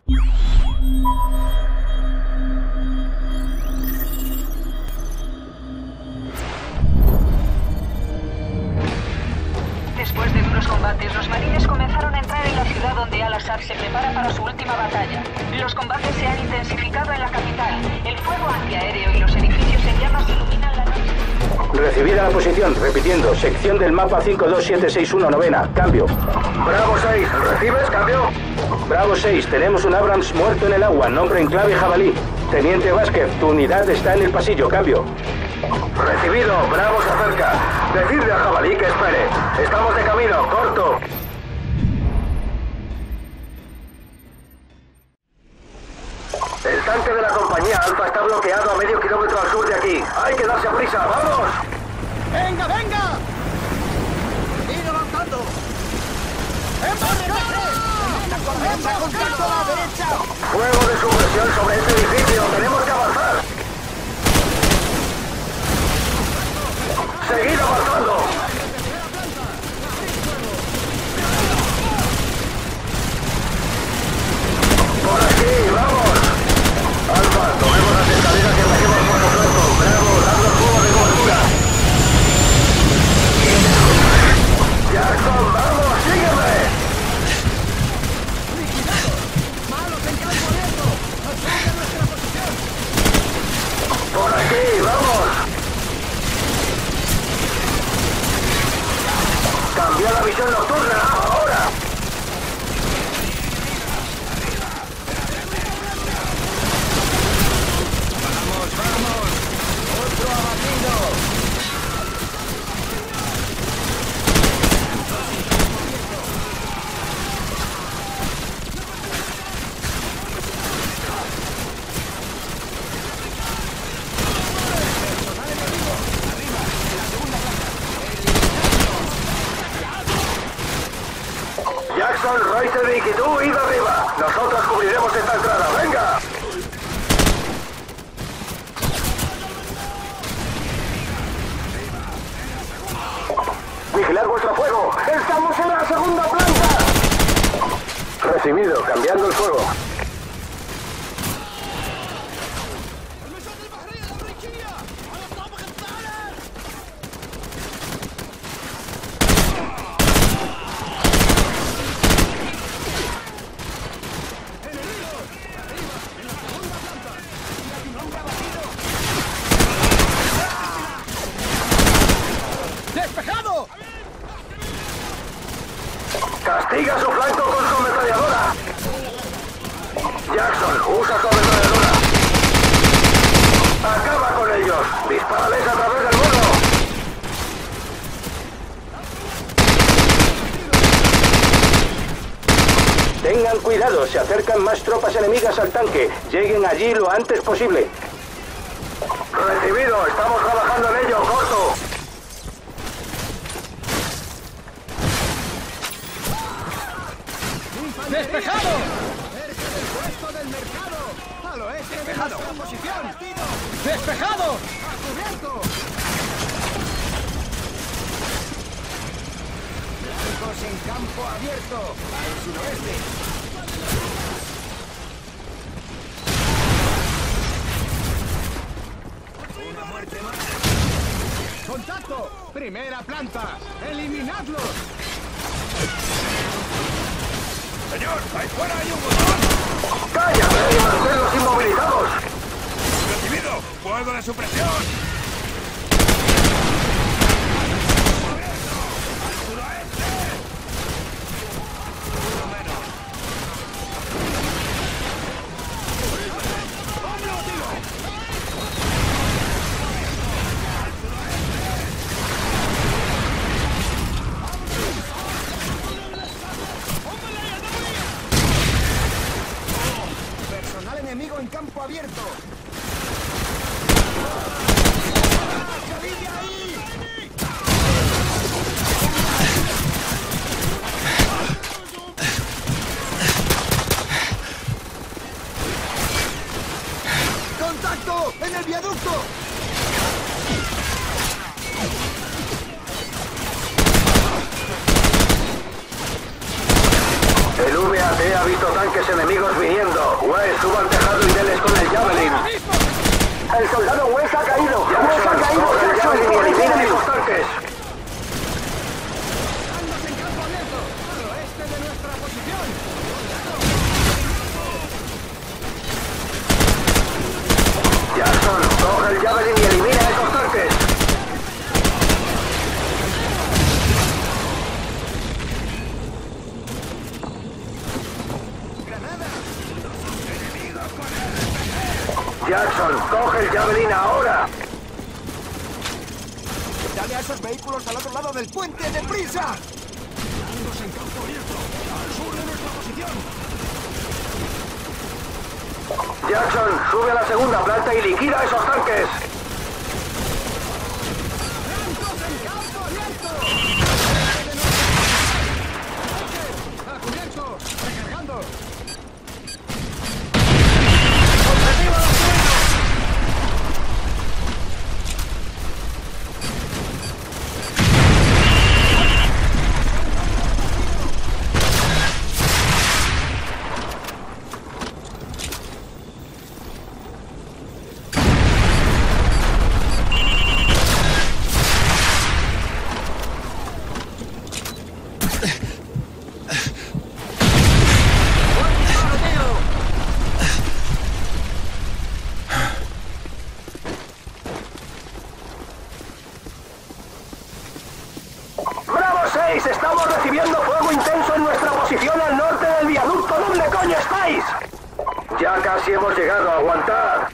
Después de duros combates, los marines comenzaron a entrar en la ciudad donde Al-Assad se prepara para su última batalla. Los combates se han intensificado en la capital. El fuego antiaéreo y los edificios en llamas iluminan la noche. Recibida la posición, repitiendo, sección del mapa 52761, novena, cambio. Bravo 6, ¿recibes? Cambio. Bravo 6, tenemos un Abrams muerto en el agua, nombre en clave Jabalí. Teniente Vázquez, tu unidad está en el pasillo, cambio. Recibido, Bravo se acerca. Decidle a Jabalí que espere. Estamos de camino, corto. El tanque de la compañía Alfa está bloqueado a medio kilómetro al sur de aquí. Hay que darse prisa, ¡vamos! ¡Venga, venga! ¡Ir avanzando! ¡Embarcar! ¡Contacto a la derecha! Fuego de subversión sobre este edificio. ¡Tenemos que avanzar! ¡Seguid avanzando! ¡Por aquí, vamos! Alfa, tomemos las escaleras y bajemos por el flanco. Bravo, dando fuego de cobertura. Jackson, vamos, sígueme. ¡Malos en campo abierto! ¡Asumen nuestra posición! Por aquí, vamos. Cambia la visión nocturna, ahora. ¡Otro abatido! Jackson, Royce y tú, id arriba. Nosotros cubriremos esta entrada, venga. Vigilad vuestro fuego. ¡Estamos en la segunda planta! Recibido, cambiando el fuego. ¡Despejado! Castiga su flanco con su ametralladora. Jackson, usa su ametralladora. Acaba con ellos. Dispárales a través del muro. Tengan cuidado, se acercan más tropas enemigas al tanque. Lleguen allí lo antes posible. Recibido, estamos trabajando en ello, corto. ¡Despejado! ¡Cerca del puesto del mercado! ¡Al oeste de nuestra posición! ¡Despejado! ¡A cubierto! Blancos en campo abierto, al suroeste. Una muerte más. ¡Contacto! ¡Primera planta! ¡Eliminadlos! Señor, ahí fuera hay un botón. ¡Cállate y manténlos inmovilizados! ¡Recibido! ¡Fuego de supresión! Personal enemigo en campo abierto. ¡Salid de ahí! ¡Contacto! ¡En el viaducto! El VAT ha visto tanques tanques enemigos viniendo. West, suba al tejado y deles con el Javelin. El soldado West ha caído. West ha caído. El Javelin y eliminen esos tanques. ¡Andas en campo abierto! ¡Al oeste de nuestra posición! Jackson, coge el Javelin y elimina esos tanques. Jackson, coge el Javelin ahora. ¡Dale a esos vehículos al otro lado del puente! ¡Deprisa! ¡Andos en campo abierto! ¡Al sur de nuestra posición! Jackson, sube a la segunda planta y liquida esos tanques. ¡Andos en campo abierto! ¡A cubierto! ¡Recargando! ¡Objetivo destruido! ¡Bravo 6! ¡Estamos recibiendo fuego intenso en nuestra posición al norte del viaducto! ¿Dónde coño estáis? Ya casi hemos llegado a aguantar.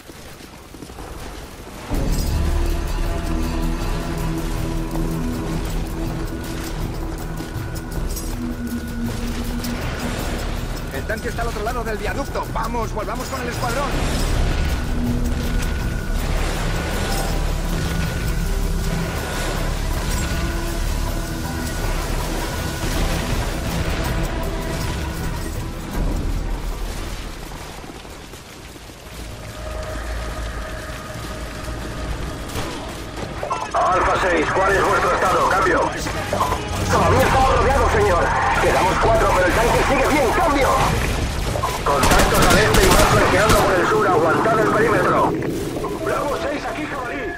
El tanque está al otro lado del viaducto. ¡Vamos, volvamos con el escuadrón! Alfa 6, ¿cuál es vuestro estado? Cambio. Todavía estamos rodeados, señor. Quedamos 4, pero el tanque sigue bien. Cambio. Contactos al este y más flanqueando por el sur. Aguantad el perímetro. Bravo 6, aquí Jabalí.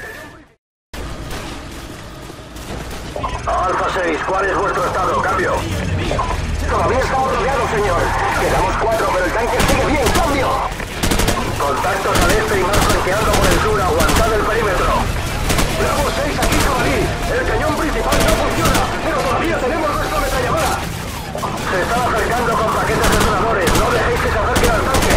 Alfa 6, ¿cuál es vuestro estado? Cambio. Todavía estamos rodeados, señor. Quedamos 4, pero el tanque sigue bien. Cambio. Contactos al este y más flanqueando por el sur. Aguantad el perímetro. Bravo 6, aquí Jabalí. El cañón principal no funciona, pero todavía tenemos nuestra ametralladora. Se están acercando con paquetes detonadores. No dejéis que se acerquen al tanque.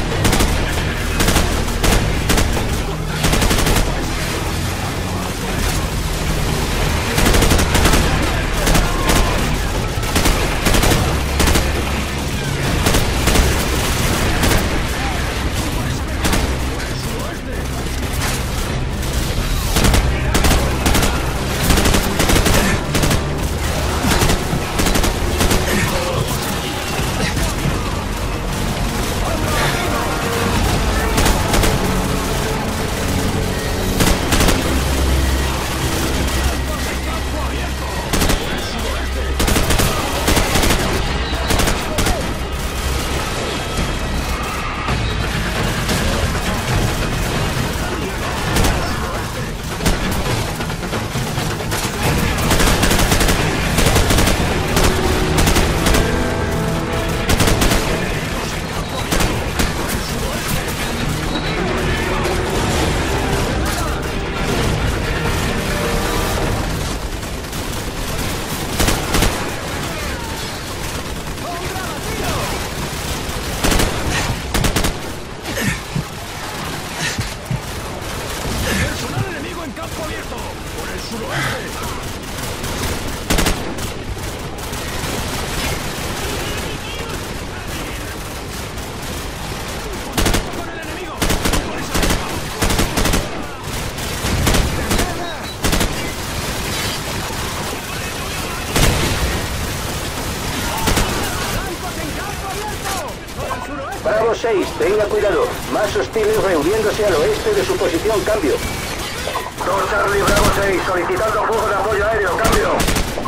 Bravo 6, tenga cuidado. Más hostiles reuniéndose al oeste de su posición. Cambio. 2 Charlie, Bravo 6, solicitando fuego de apoyo aéreo. Cambio.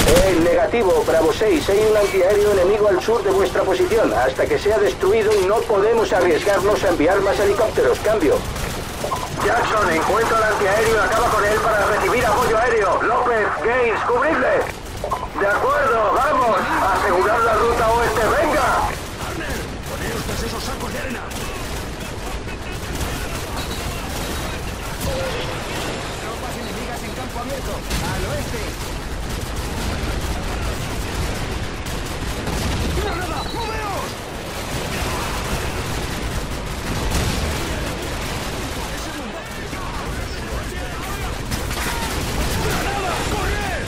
Negativo, Bravo 6. Hay un antiaéreo enemigo al sur de vuestra posición. Hasta que sea destruido, no podemos arriesgarnos a enviar más helicópteros. Cambio. Jackson, encuentra el antiaéreo y acaba con él para recibir apoyo aéreo. López, Gaines, cubridle. De acuerdo, vamos. Asegurar la ruta oeste. ¡Venga! ¡Poned usted esos sacos de arena! Tropas enemigas en campo abierto. Al oeste. ¡Granada! ¡Moveos! ¡Granada! ¡Corre!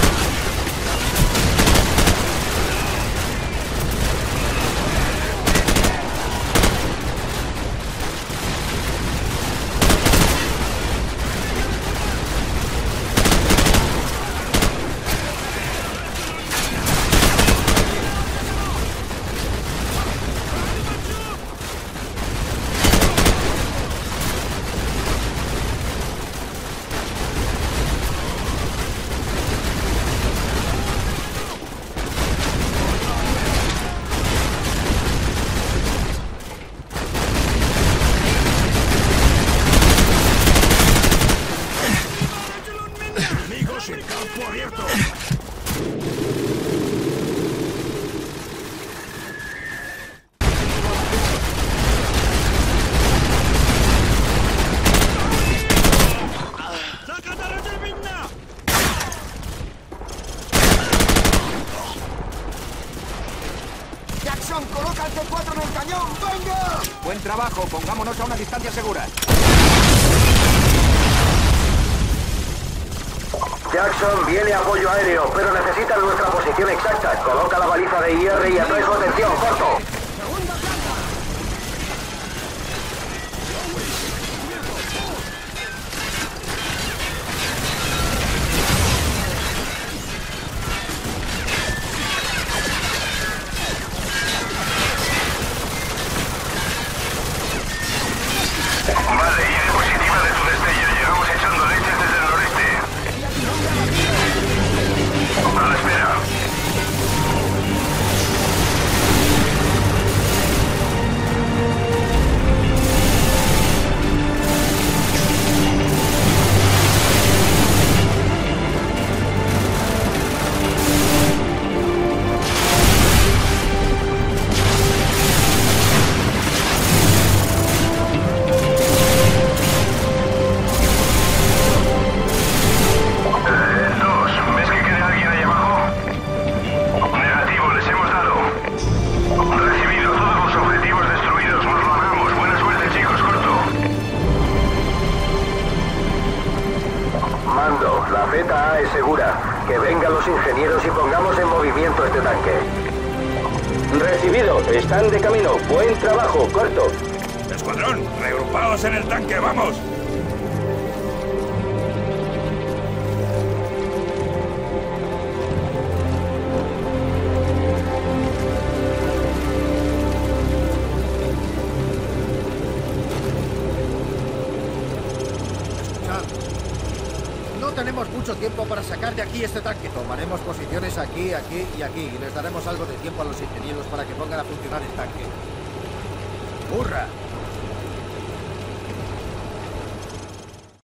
¡Enemigos en campo abierto! Jackson, coloca el C4 en el cañón. ¡Venga! Buen trabajo, pongámonos a una distancia segura. Jackson, viene apoyo aéreo, pero necesita nuestra posición exacta. Coloca la baliza de IR y atrae su atención. ¡Corto! ¡Segunda planta! Vale, IR positiva de tu destello. Llegamos echando leches desde el noreste. A la espera. ¿Ves que queda alguien ahí abajo? Negativo, les hemos dado. Recibido, todos los objetivos destruidos. Nos largamos. Buena suerte, chicos, corto. Mando, la ZA es segura. Que vengan los ingenieros y pongamos en movimiento este tanque. Recibido. Están de camino. Buen trabajo. Corto. Escuadrón, reagrupaos en el tanque, vamos. No tenemos mucho tiempo para sacar de aquí este tanque. Tomaremos posiciones aquí, aquí y aquí. Y les daremos algo de tiempo a los ingenieros para que pongan a funcionar el tanque. ¡Hurra!